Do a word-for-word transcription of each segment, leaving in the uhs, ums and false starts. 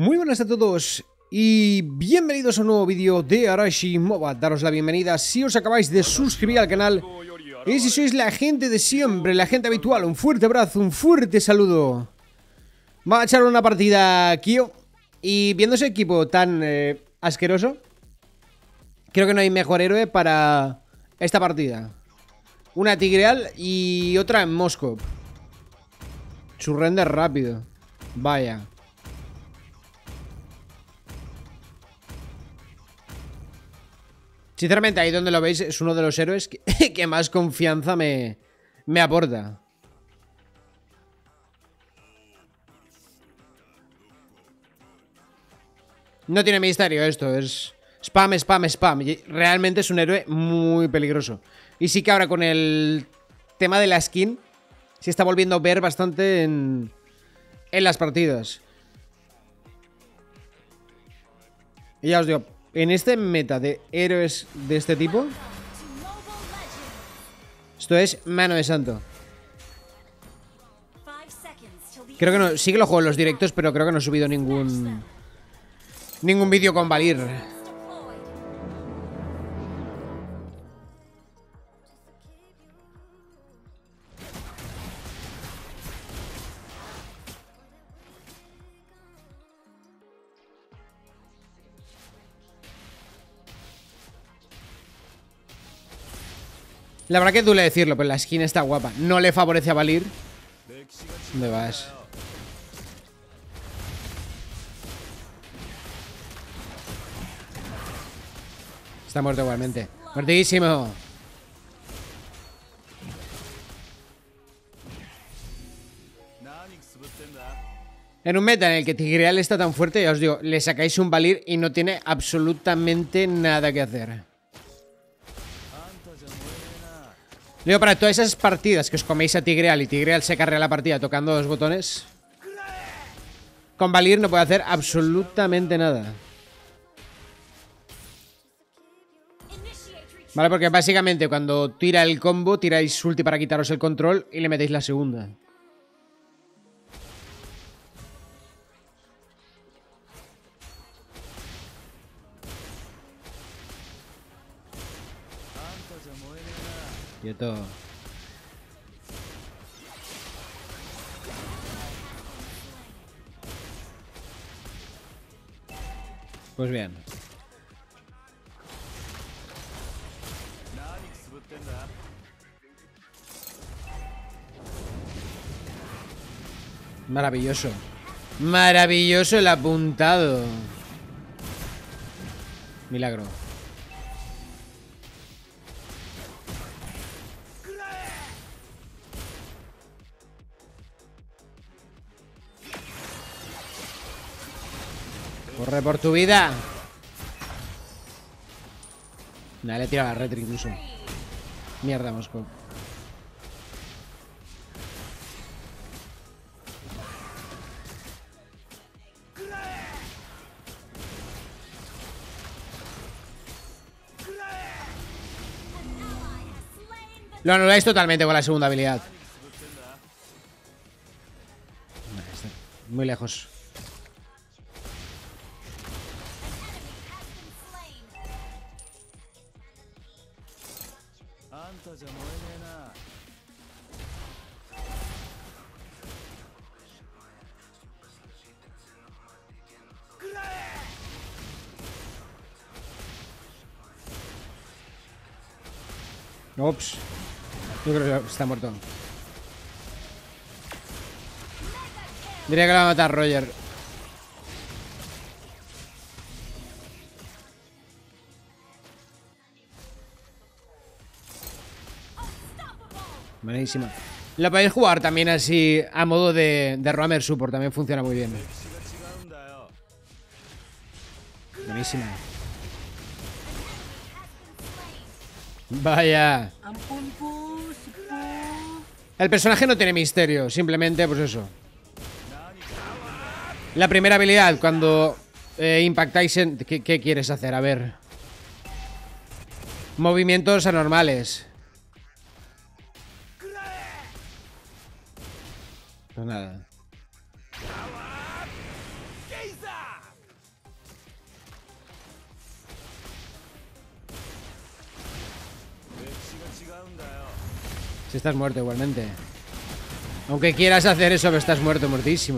Muy buenas a todos y bienvenidos a un nuevo vídeo de Arashi MOBA. Daros la bienvenida si os acabáis de suscribir al canal y si sois la gente de siempre, la gente habitual. Un fuerte abrazo, un fuerte saludo. Va a echar una partida Kyo y viendo ese equipo tan eh, asqueroso, creo que no hay mejor héroe para esta partida. Una Tigreal y otra en Moscow. Su render rápido. Vaya. Sinceramente, ahí donde lo veis, es uno de los héroes que, que más confianza me, me aporta. No tiene misterio esto, es spam, spam, spam. Y realmente es un héroe muy peligroso. Y sí que ahora con el tema de la skin se está volviendo a ver bastante en, en las partidas. Y ya os digo, en este meta de héroes de este tipo, esto es mano de santo. Creo que no, sí que lo juego en los directos, pero creo que no he subido ningún Ningún vídeo con Valir. La verdad que duele decirlo, pero la skin está guapa. No le favorece a Valir. ¿Dónde vas? Está muerto igualmente. Muertísimo. En un meta en el que Tigreal está tan fuerte, ya os digo, le sacáis un Valir y no tiene absolutamente nada que hacer. Digo, para todas esas partidas que os coméis a Tigreal y Tigreal se carrea la partida tocando dos botones, con Valir no puede hacer absolutamente nada. Vale, porque básicamente cuando tira el combo, tiráis ulti para quitaros el control y le metéis la segunda. Quieto. Pues bien. Maravilloso. Maravilloso el apuntado. Milagro. Corre por tu vida. Nada, le he tirado la retri incluso. Mierda, Moscow. Lo anuláis totalmente con la segunda habilidad. Muy lejos. Ops. Yo creo que está muerto. Diría que la va a matar Roger. Buenísima. La podéis jugar también así a modo de, de roamer support. También funciona muy bien. Buenísima. Vaya. El personaje no tiene misterio. Simplemente, pues eso. La primera habilidad, cuando eh, impactáis en... ¿Qué, ¿Qué quieres hacer? A ver. Movimientos anormales. Pues nada. Si estás muerto igualmente. Aunque quieras hacer eso, pero estás muerto, muertísimo.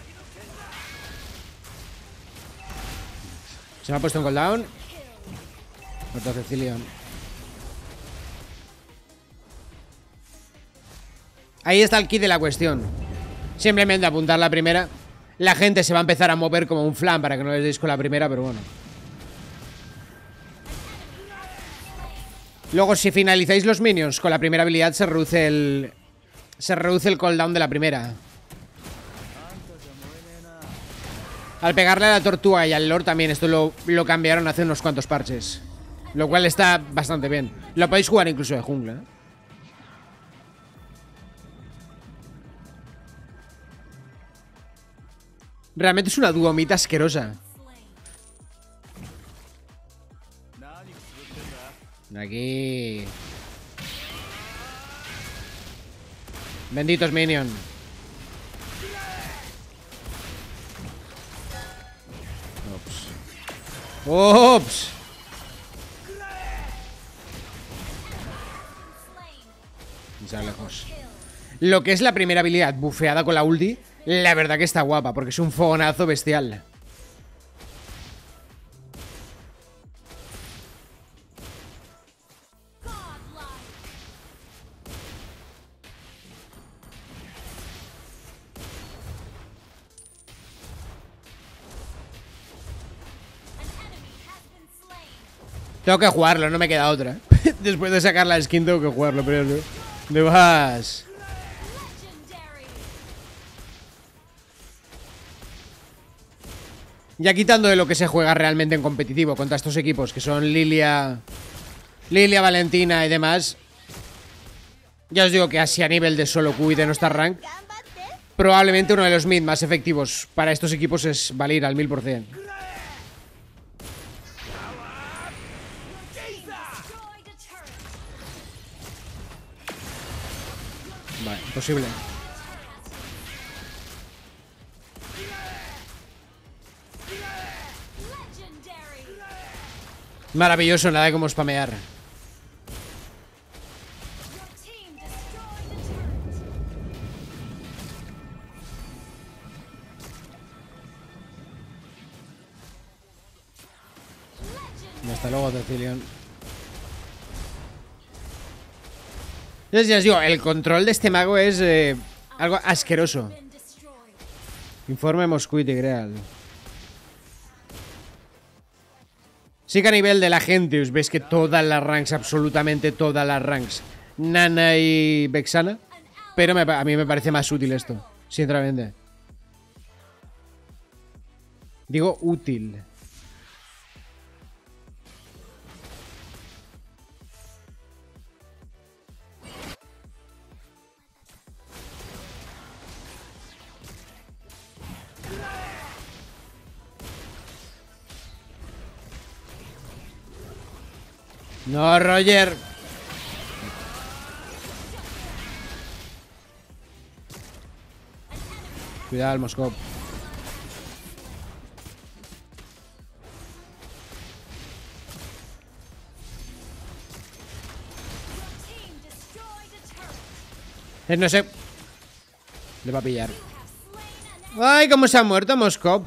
Se me ha puesto un cooldown. Muerto Cecilion. Ahí está el kit de la cuestión. Simplemente apuntar la primera. La gente se va a empezar a mover como un flan para que no les deis con la primera, pero bueno. Luego, si finalizáis los minions con la primera habilidad, se reduce el... Se reduce el cooldown de la primera. Al pegarle a la tortuga y al lord también. Esto lo, lo cambiaron hace unos cuantos parches. Lo cual está bastante bien. Lo podéis jugar incluso de jungla, ¿eh? Realmente es una duomita asquerosa. Aquí. Benditos minion. Ops. Ops. Ya lejos. Lo que es la primera habilidad bufeada con la ulti, la verdad que está guapa, porque es un fogonazo bestial. Tengo que jugarlo, no me queda otra. Después de sacar la skin tengo que jugarlo, pero no. ¿Dónde vas? Ya quitando de lo que se juega realmente en competitivo contra estos equipos, que son Lilia, Lilia, Valentina y demás. Ya os digo que así a nivel de solo Q y de nuestra rank, probablemente uno de los mid más efectivos para estos equipos es Valir al mil por cien. Vale, imposible. Maravilloso, nada como spamear. Hasta luego, Cecilion. Entonces ya os digo, el control de este mago es eh, algo asqueroso. Informe Moscú y Tigreal. Sí que a nivel de la gente os veis que todas las ranks, absolutamente todas las ranks, Nana y Vexana. Pero me, a mí me parece más útil esto, sinceramente. Digo útil. No, Roger. Cuidado el Moscop. Eh, no sé. Le va a pillar. Ay, cómo se ha muerto Moscop.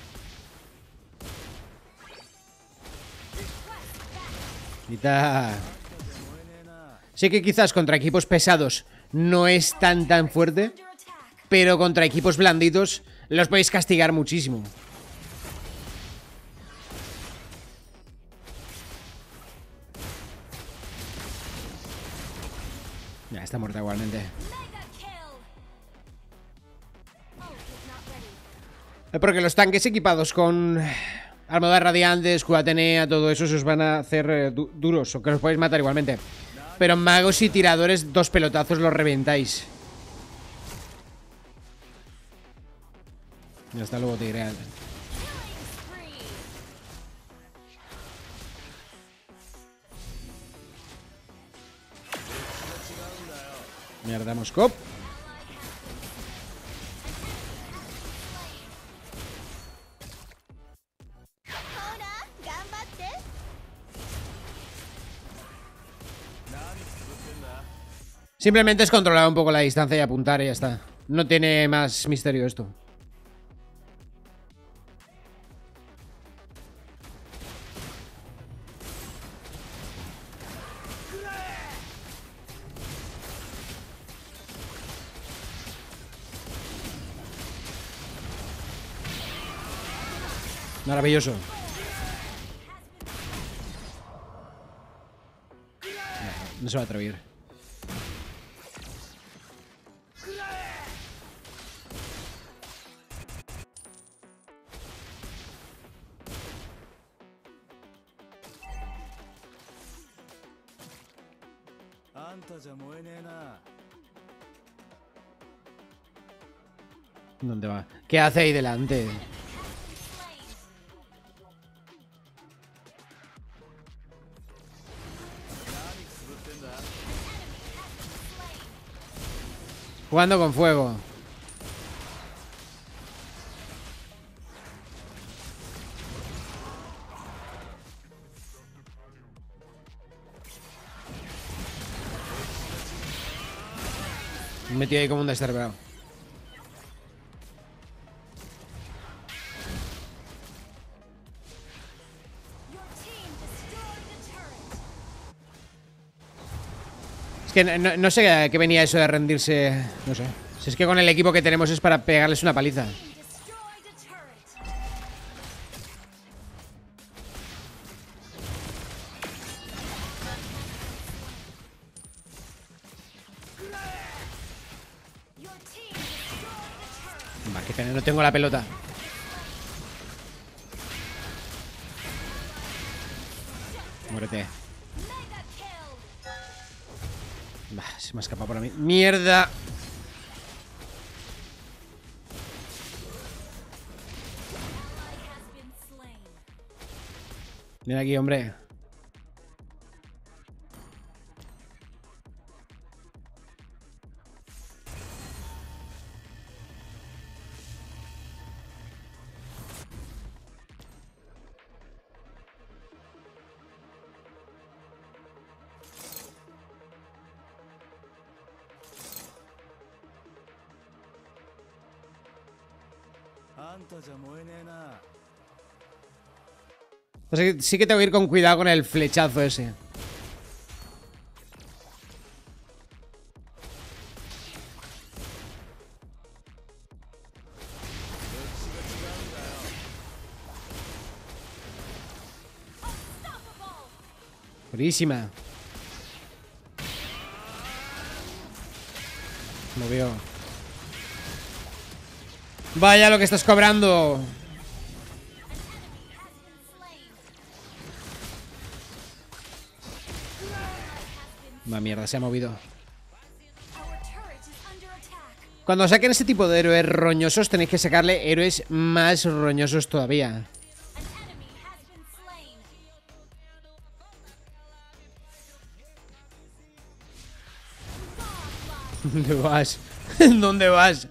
Sé que quizás contra equipos pesados no es tan tan fuerte, pero contra equipos blanditos los podéis castigar muchísimo. Ya está muerta igualmente. Porque los tanques equipados con armadura radiante, escudo Atenea, todo eso se os van a hacer eh, du duros, o que los podéis matar igualmente. Pero magos y tiradores, dos pelotazos los reventáis. Y hasta luego, Tigreal. Mierda, Moscop. Simplemente es controlar un poco la distancia y apuntar y ya está. No tiene más misterio esto. Maravilloso. No, no se va a atrever. ¿Dónde va? ¿Qué hace ahí delante? Jugando con fuego. Me metí ahí como un descerebrado. Es que no, no sé a qué venía eso de rendirse. No sé. Si es que con el equipo que tenemos es para pegarles una paliza. Va, qué pena, no tengo la pelota. Muérete. Bah, se me ha escapado por mí. ¡Mierda! Ven aquí, hombre. O sea, sí que tengo que ir con cuidado con el flechazo ese. Buenísima. Lo veo. Vaya lo que estás cobrando. Va, mierda, se ha movido. Cuando saquen ese tipo de héroes roñosos, tenéis que sacarle héroes más roñosos todavía. ¿Dónde vas? ¿Dónde vas?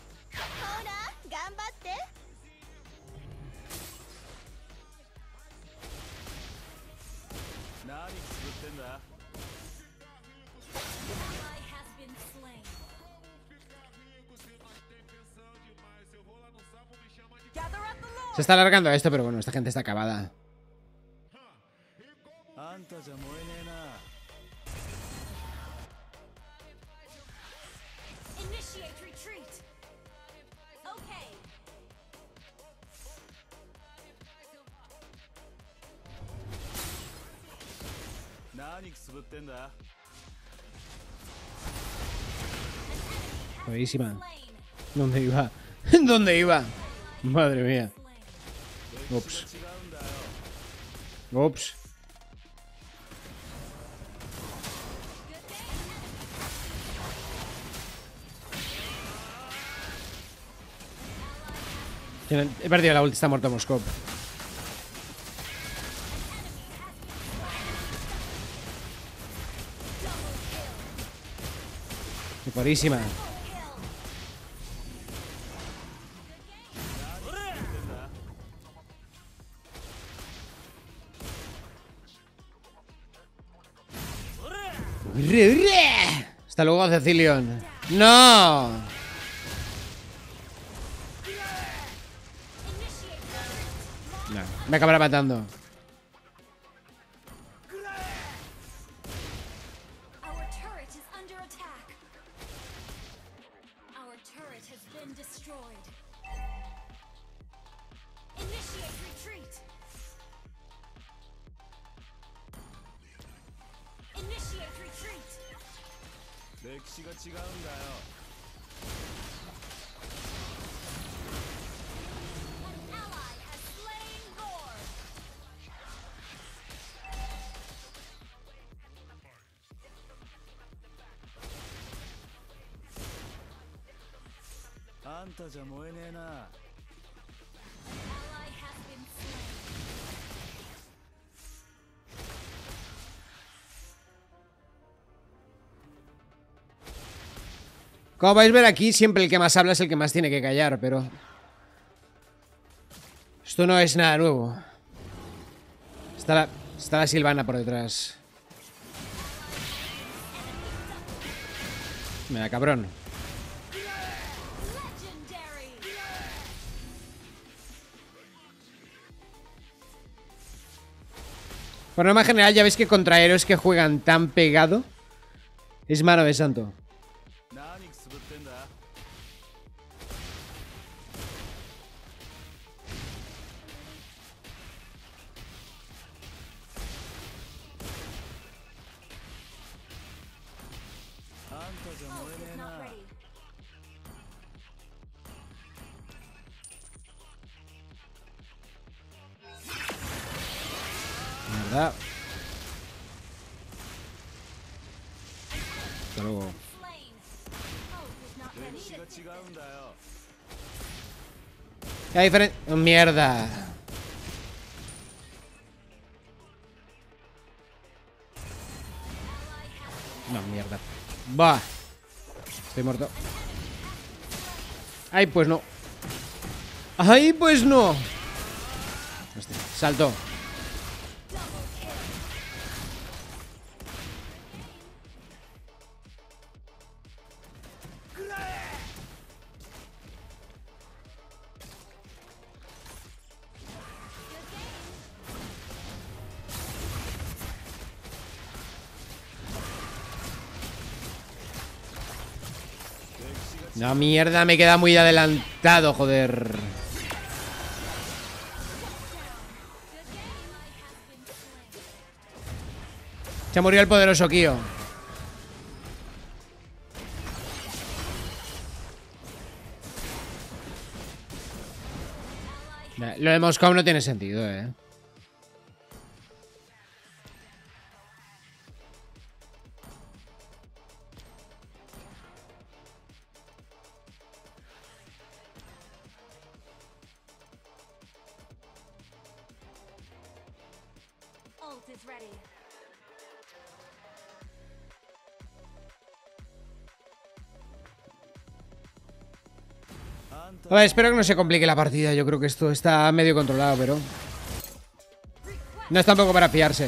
Se está alargando esto, pero bueno, esta gente está acabada. Buenísima. ¿Dónde iba? ¿Dónde iba? Madre mía. Ups. Ups. He perdido la ulti, está muerto Moscop. Buenísima. Hasta luego, Cecilion. ¡No! No, me acabará matando. Como vais a ver aquí, siempre el que más habla es el que más tiene que callar, pero... esto no es nada nuevo. Está la, está la Sylvana por detrás. Mira, cabrón. Por norma general, ya veis que contra héroes que juegan tan pegado es mano de santo. ¿Verdad? Hasta luego. Hay diferente... ¡Mierda! No, mierda. Va. Estoy muerto. Ay, pues no. Ay, pues no. Hostia, salto. No, mierda, me queda muy adelantado, joder. Se murió el poderoso Kyo. Lo de Moscow no tiene sentido, eh. A ver, espero que no se complique la partida. Yo creo que esto está medio controlado, pero... no es tampoco para fiarse.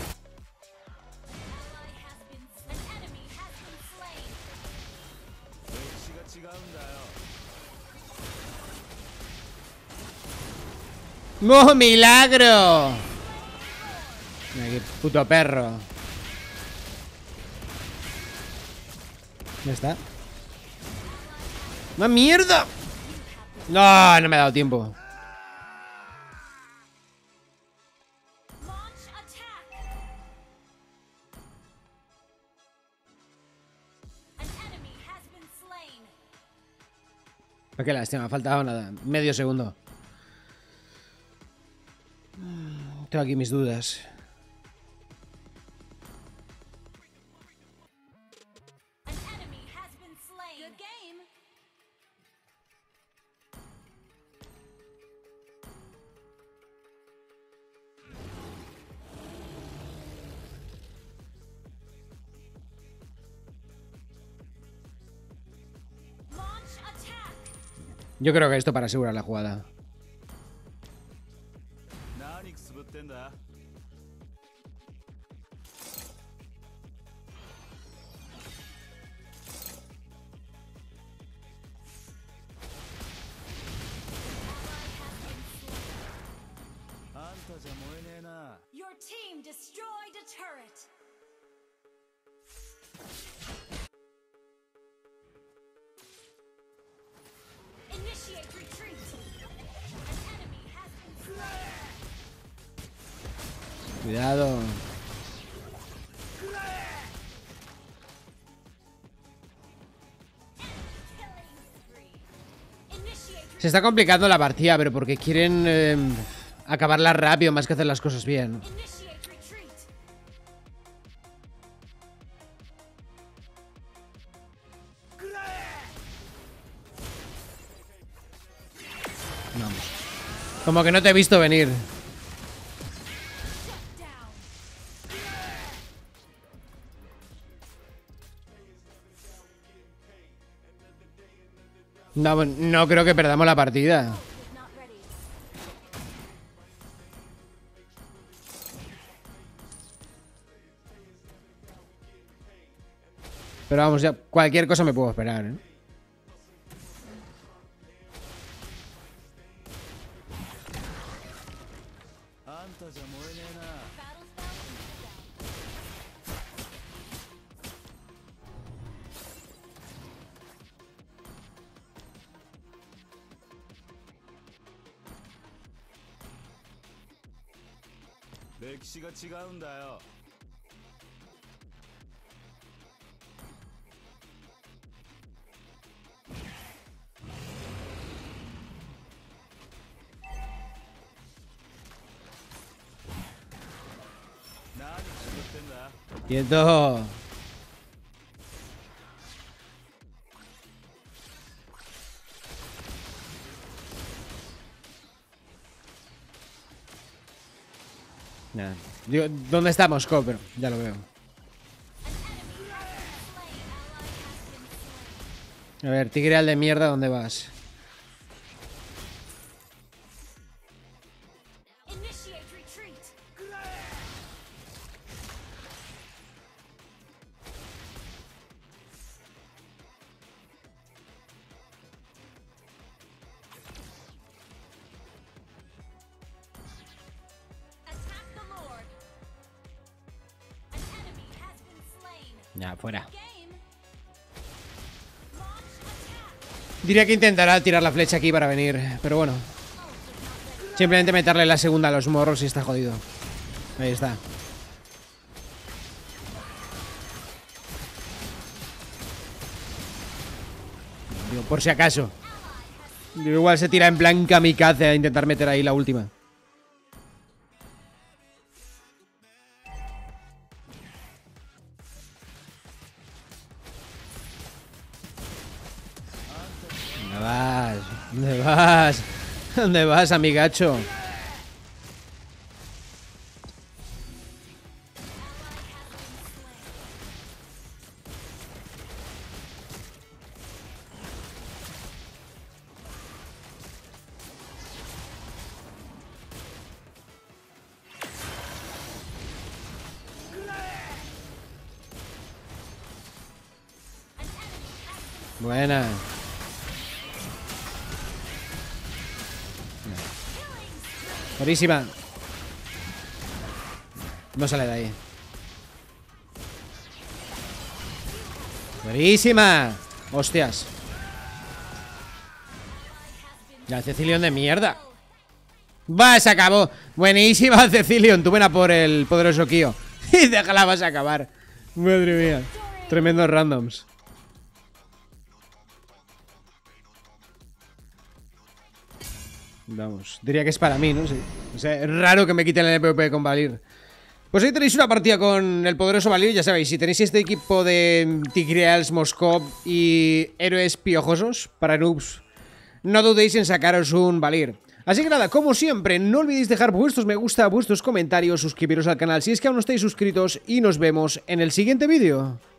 ¡Oh, milagro! Mira, qué puto perro. ¿Dónde está? ¡Una mierda! No, no me ha dado tiempo. Qué lástima, me ha faltado nada. Medio segundo. Tengo aquí mis dudas. Yo creo que esto para asegurar la jugada. Your team destroyed a turret. Initiate retreat. An enemy has been slain. Cuidado. Se está complicando la partida, pero porque quieren eh, acabarla rápido más que hacer las cosas bien. Vamos. Como que no te he visto venir. No, no creo que perdamos la partida. Pero vamos, ya cualquier cosa me puedo esperar, ¿eh? Quieto. Nah. Digo, ¿dónde está Moscú? Pero ya lo veo. A ver, tigreal de mierda, ¿dónde vas? Ya, fuera. Diría que intentará tirar la flecha aquí para venir, pero bueno. Simplemente meterle la segunda a los morros y está jodido. Ahí está. Digo, por si acaso. Digo, igual se tira en plan kamikaze a intentar meter ahí la última. ¿Dónde vas? ¿Dónde vas? ¿Dónde vas, amigacho? Buena. Buenísima. No sale de ahí. Buenísima. Hostias. Ya, Cecilion de mierda. Va, se acabó. Buenísima, Cecilion. Tú buena por el poderoso Kyo. Y déjala, vas a acabar. Madre mía. Tremendos randoms. Vamos, diría que es para mí, ¿no? Sí. O sea, es raro que me quiten el PvP con Valir. Pues hoy tenéis una partida con el poderoso Valir, ya sabéis. Si tenéis este equipo de Tigreals, Moscú y héroes piojosos para noobs, no dudéis en sacaros un Valir. Así que nada, como siempre, no olvidéis dejar vuestros me gusta, vuestros comentarios, suscribiros al canal si es que aún no estáis suscritos y nos vemos en el siguiente vídeo.